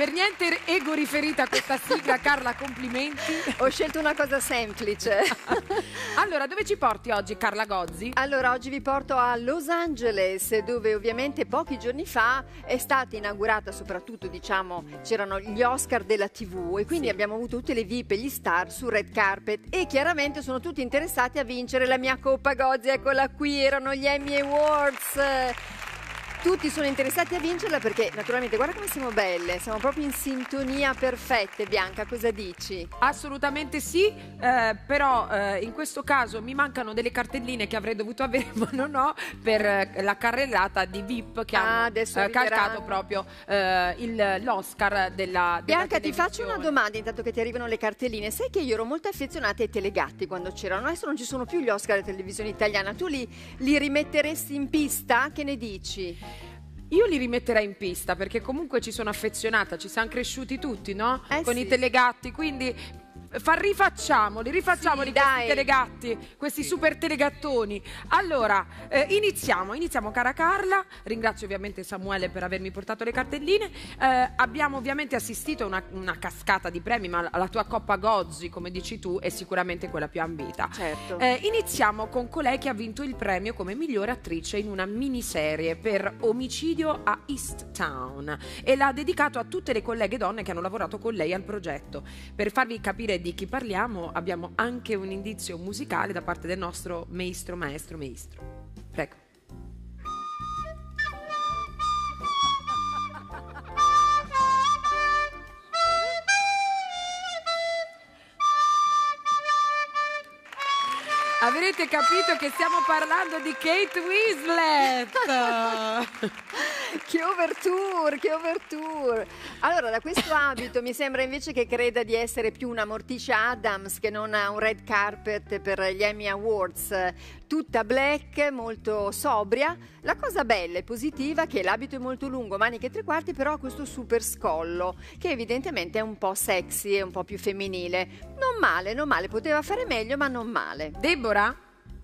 Per niente ego riferita a questa sigla, Carla, complimenti. Ho scelto una cosa semplice. Allora, dove ci porti oggi, Carla Gozzi? Allora, oggi vi porto a Los Angeles, dove ovviamente pochi giorni fa è stata inaugurata, soprattutto, diciamo, c'erano gli Oscar della TV e quindi abbiamo avuto tutte le VIP e gli star sul red carpet e chiaramente sono tutti interessati a vincere la mia Coppa Gozzi. Eccola qui, erano gli Emmy Awards. Tutti sono interessati a vincerla perché naturalmente guarda come siamo belle, siamo proprio in sintonia perfette. Bianca, cosa dici? Assolutamente sì, però in questo caso mi mancano delle cartelline che avrei dovuto avere ma non ho per la carrellata di VIP che hanno calcato proprio l'Oscar della Bianca, ti faccio una domanda intanto che ti arrivano le cartelline. Sai che io ero molto affezionata ai telegatti quando c'erano, adesso non ci sono più gli Oscar della televisione italiana, tu li rimetteresti in pista? Che ne dici? Io li rimetterei in pista perché comunque ci sono affezionata, ci siamo cresciuti tutti, no? Con i telegatti, quindi rifacciamoli questi telegatti, questi super telegattoni. Allora, iniziamo cara Carla, ringrazio ovviamente Samuele per avermi portato le cartelline, abbiamo ovviamente assistito a una cascata di premi, ma la tua Coppa Gozzi, come dici tu, è sicuramente quella più ambita. Certo. Iniziamo con colei che ha vinto il premio come migliore attrice in una miniserie per Omicidio a East Town e l'ha dedicato a tutte le colleghe donne che hanno lavorato con lei al progetto. Per farvi capire di chi parliamo abbiamo anche un indizio musicale da parte del nostro maestro. Prego. Avrete capito che stiamo parlando di Kate Winslet. Che overture! Allora, da questo abito mi sembra invece che creda di essere più una Morticia Addams che non un red carpet per gli Emmy Awards. Tutta black, molto sobria. La cosa bella e positiva è che l'abito è molto lungo, maniche e 3/4, però ha questo super scollo, che evidentemente è un po' sexy e un po' più femminile. Non male, poteva fare meglio, ma non male. Deborah?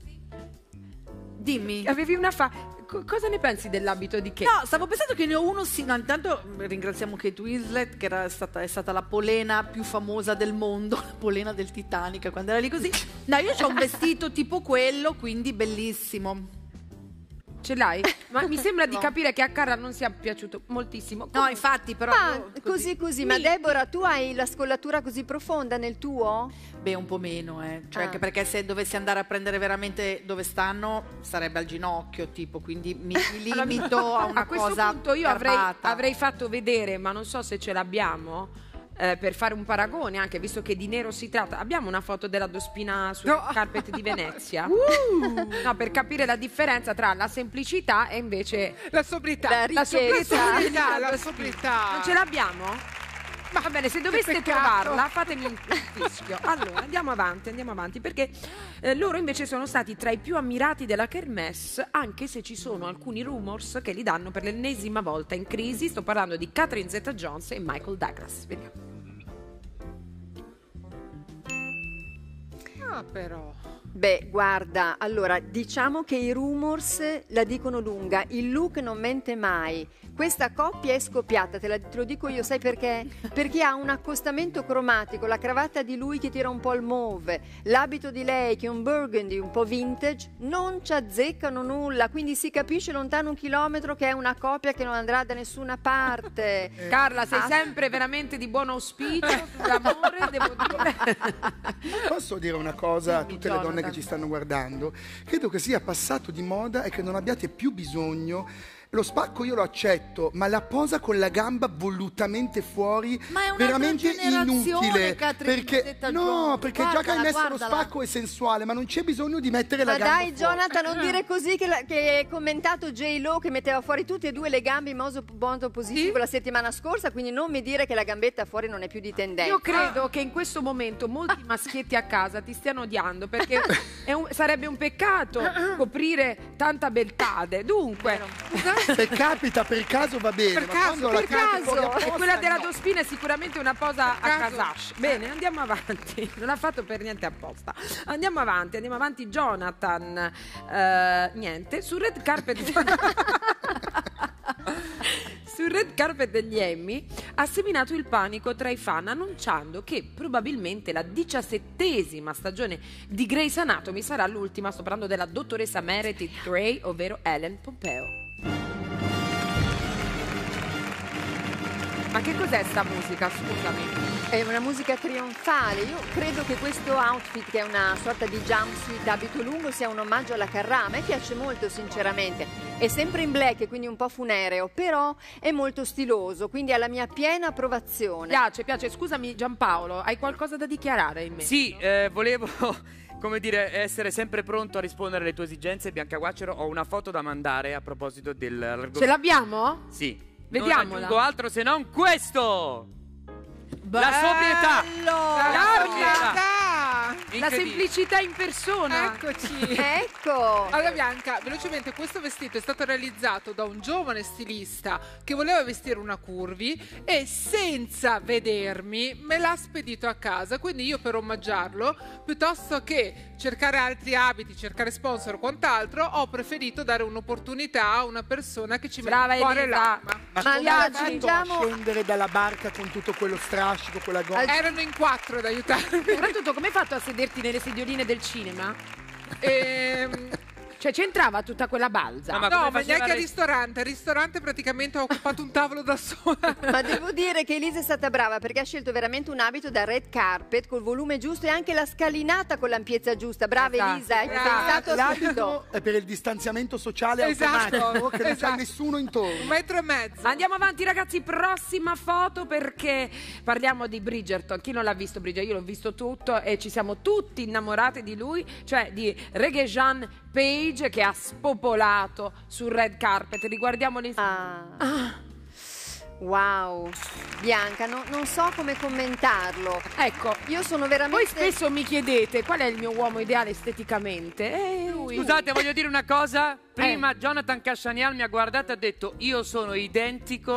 Dimmi. Avevi una cosa ne pensi dell'abito di Kate? No, stavo pensando che ne ho uno no, intanto ringraziamo Kate Winslet che è stata la polena più famosa del mondo, la polena del Titanic quando era lì così. No, io ho un vestito tipo quello, quindi bellissimo. Ce l'hai? Ma mi sembra di capire che a Carla non sia piaciuto moltissimo. No, infatti, però così. Ma Deborah, tu hai la scollatura così profonda nel tuo? Beh, un po' meno, cioè anche perché se dovessi andare a prendere veramente dove stanno sarebbe al ginocchio, tipo, quindi mi limito a una cosa. A questo punto io avrei fatto vedere, ma non so se ce l'abbiamo. Per fare un paragone, anche visto che di nero si tratta, abbiamo una foto della Dospina sul carpet di Venezia? No, per capire la differenza tra la semplicità e invece la sobrietà. La sobrietà. Non ce l'abbiamo? Ma va bene, se doveste trovarla fatemi un fischio. Allora, andiamo avanti, perché loro invece sono stati tra i più ammirati della Kermesse, anche se ci sono alcuni rumors che li danno per l'ennesima volta in crisi. Sto parlando di Catherine Zeta-Jones e Michael Douglas. Vediamo. Ah, però. Beh, guarda, allora, diciamo che i rumors la dicono lunga, il look non mente mai. Questa coppia è scoppiata, te lo dico io, sai perché? Perché ha un accostamento cromatico, la cravatta di lui che tira un po' il mauve, l'abito di lei che è un burgundy un po' vintage, non ci azzeccano nulla, quindi si capisce lontano 1 chilometro che è una coppia che non andrà da nessuna parte. Carla, sei sempre veramente di buon auspicio, sull'amore, devo dire. Posso dire una cosa a tutte le donne che ci stanno guardando? Credo che sia passato di moda e che non abbiate più bisogno. Lo spacco io lo accetto, ma la posa con la gamba volutamente fuori veramente inutile. Perché già che hai messo lo spacco è sensuale, ma non c'è bisogno di mettere la gamba fuori. Ma dai, Jonathan, non dire così che hai commentato J-Lo che metteva fuori tutte e due le gambe in modo positivo la settimana scorsa, quindi non mi dire che la gambetta fuori non è più di tendenza. Io credo che in questo momento molti maschietti a casa ti stiano odiando perché sarebbe un peccato coprire tanta beltade. Dunque, se capita per caso va bene, per caso. E quella della Dospina è sicuramente una posa a casash. Bene, andiamo avanti. Non ha fatto per niente apposta. Andiamo avanti, Jonathan. Niente, sul red carpet. Sul red carpet degli Emmy ha seminato il panico tra i fan, annunciando che probabilmente la 17ª stagione di Grey's Anatomy sarà l'ultima. Sto parlando della dottoressa Meredith Grey, ovvero Ellen Pompeo. Ma che cos'è sta musica, scusami? È una musica trionfale. Io credo che questo outfit, che è una sorta di jumpsuit abito lungo, sia un omaggio alla Carrà. A me piace molto, sinceramente. È sempre in black e quindi un po' funereo, però è molto stiloso, quindi ha la mia piena approvazione. Piace. Scusami Giampaolo, hai qualcosa da dichiarare in me? Sì, volevo, come dire, essere sempre pronto a rispondere alle tue esigenze. Bianca Guaccero, ho una foto da mandare a proposito Ce l'abbiamo? Sì. Vediamola. Non aggiungo altro se non questo. Bello! La sobrietà. La semplicità in persona. Eccoci. Ecco. Allora Bianca, velocemente, questo vestito è stato realizzato da un giovane stilista che voleva vestire una curvy e senza vedermi me l'ha spedito a casa, quindi io per omaggiarlo, piuttosto che cercare altri abiti, cercare sponsor o quant'altro, ho preferito dare un'opportunità a una persona che ci mette Brava il cuore e Elisa. l'anima. Ma Ma come allora hai fatto aggiungiamo- a scendere dalla barca con tutto quello strascico, quella gonna? Erano in 4 ad aiutarmi. Soprattutto, come hai fatto a sederti nelle sedioline del cinema? Ehm, Cioè, c'entrava tutta quella balza. No, ma no, come ma faceva neanche al lei? ristorante. Al ristorante praticamente ho occupato un tavolo da sola. Ma devo dire che Elisa è stata brava perché ha scelto veramente un abito da red carpet col volume giusto e anche la scalinata con l'ampiezza giusta. Brava Esatto, Elisa, hai brava. pensato a tutto. L'abito è per il distanziamento sociale Esatto, automatico, che non esatto. c'è nessuno intorno. 1,5 metri. Andiamo avanti ragazzi, prossima foto perché parliamo di Bridgerton. Chi non l'ha visto Bridgerton? Io l'ho visto tutto e ci siamo tutti innamorati di lui, cioè di Regé-Jean Page, che ha spopolato sul red carpet. Riguardiamo Wow. Bianca, non so come commentarlo. Ecco, Io sono voi veramente... spesso mi chiedete qual è il mio uomo ideale esteticamente. Lui. Scusate, voglio dire una cosa. Prima Jonathan Cassanial mi ha guardato e ha detto: io sono identico.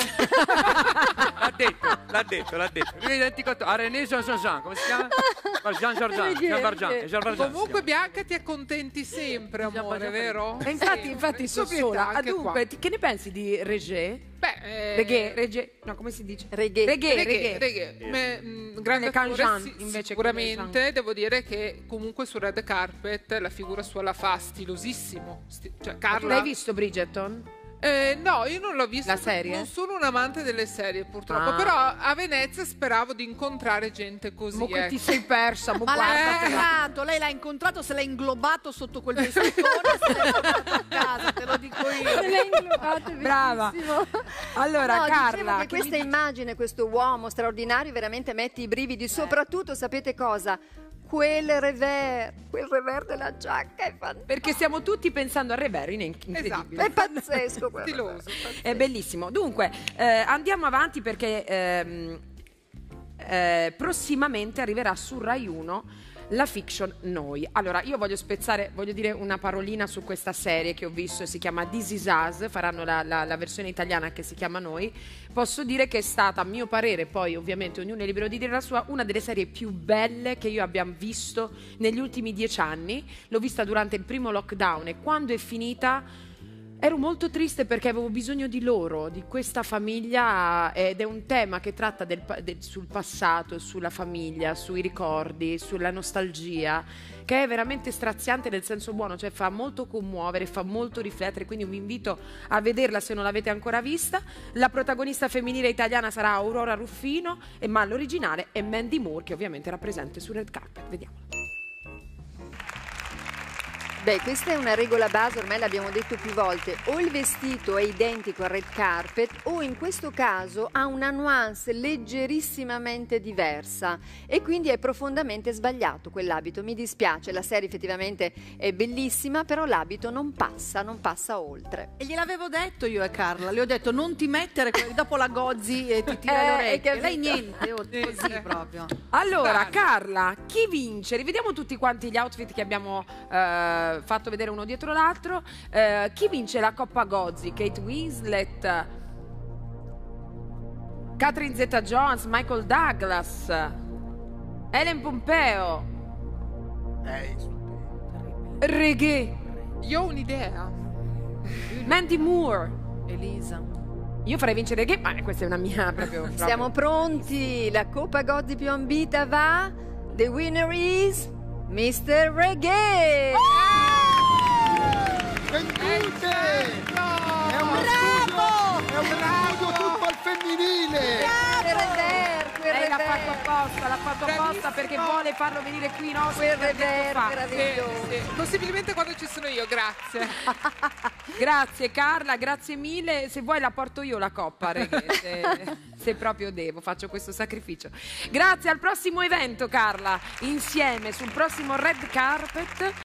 L'ha detto. Io sono identico a René Jean, come si chiama? Jean Valjean. Comunque Bianca ti accontenti sempre, amore, vero? E infatti sono Sobrietà sola. anche Dunque, che ne pensi di Regé? Beh, Regé, no, come si dice? Reggae. Reggae. Grande Le Canjan, attore, invece che sicuramente devo dire che comunque sul red carpet la figura sua la fa stilosissimo. Cioè Carla. L'hai visto Bridgerton? No, io non l'ho vista. La serie? Non sono un amante delle serie, purtroppo. Ah. Però a Venezia speravo di incontrare gente così. Mo che ecco. ti sei persa, mo Ma l'ha guardatela. incontrato, lei l'ha incontrato, se l'ha inglobato sotto quel vestitone, se l'ha portato a casa, te lo dico io. Brava. Allora, No, Carla, dicevo che che questa mi- immagine, questo uomo straordinario veramente mette i brividi, soprattutto sapete cosa? Quel revers della giacca è fantastico. perché stiamo tutti pensando a Rever, incredibile. Esatto. È pazzesco quello. Stiloso. È bellissimo. Dunque, andiamo avanti perché prossimamente arriverà su Rai 1 la fiction Noi. Allora, io voglio dire una parolina su questa serie che ho visto, si chiama This Is Us, faranno la versione italiana che si chiama Noi. Posso dire che è stata, a mio parere, poi ovviamente ognuno è libero di dire la sua, una delle serie più belle che io abbia visto negli ultimi 10 anni. L'ho vista durante il primo lockdown e quando è finita ero molto triste perché avevo bisogno di loro, di questa famiglia, ed è un tema che tratta sul passato, sulla famiglia, sui ricordi, sulla nostalgia, che è veramente straziante nel senso buono, cioè fa molto commuovere, fa molto riflettere, quindi vi invito a vederla se non l'avete ancora vista. La protagonista femminile italiana sarà Aurora Ruffino, ma l'originale è Mandy Moore, che ovviamente era presente su Red Carpet. Vediamola. Beh, questa è una regola base, ormai l'abbiamo detto più volte, o il vestito è identico al red carpet o in questo caso ha una nuance leggerissimamente diversa e quindi è profondamente sbagliato quell'abito. Mi dispiace, la serie effettivamente è bellissima, però l'abito non passa oltre. E gliel'avevo detto io a Carla, le ho detto non ti mettere, dopo la gozzi e ti tira le hai orecchie. capito? Lei niente, così proprio. Allora, Dai. Carla, chi vince? Rivediamo tutti quanti gli outfit che abbiamo fatto vedere uno dietro l'altro. Chi vince la Coppa Gozzi? Kate Winslet, Catherine Zeta-Jones, Michael Douglas, Ellen Pompeo, Reggae, Io ho un'idea. Mandy Moore, Elisa. Io farei vincere Reggae, ma questa è una mia proprio. Siamo pronti, la Coppa Gozzi più ambita va. The winner is Mr. Reggae. Vendute! È uno studio tutto al femminile! Lei l'ha fatto apposta perché vuole farlo venire qui in ospite. Possibilmente quando ci sono io, grazie. Grazie Carla, grazie mille. Se vuoi la porto io la coppa, Reggae, se proprio devo, faccio questo sacrificio. Grazie, al prossimo evento Carla, insieme sul prossimo red carpet.